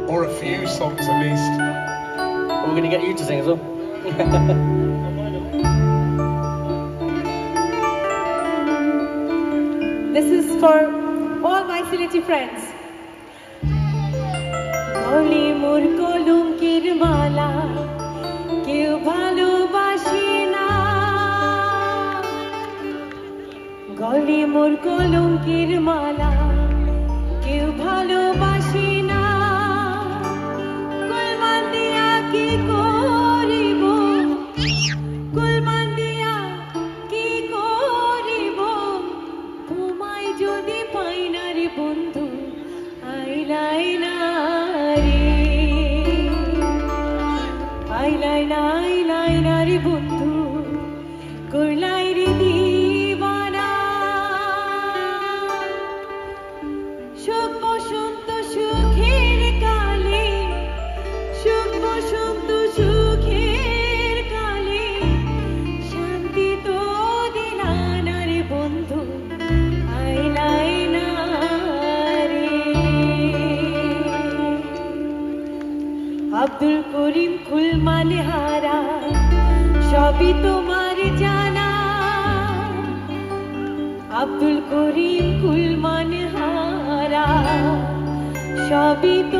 Or a few songs at least. We're going to get you to sing as well. This is for all my Sylheti friends. গলে মোর কলঙ্কের মালা কেউ ভালোবাসে না, গলে মোর কলঙ্কের মালা কেউ ভালোবাসে না, কুলমান দিয়া কি করিব, কুলমান দিয়া কি করিব, তোমায় যদি পাই না রে বন্ধু আইলাই না রে, আইলাই না রে বন্ধু করলাই রে দিবানা। সুখ বসন্ত সুখের কালে, সুখ বসন্ত সুখের কালে, শান্তি তো দিলা না রে বন্ধু আইলাই না রে। আব্দুল করিম কুলমান হারা সবই তোমার জানা, আব্দুল করিম কুলমান হারা সবই তো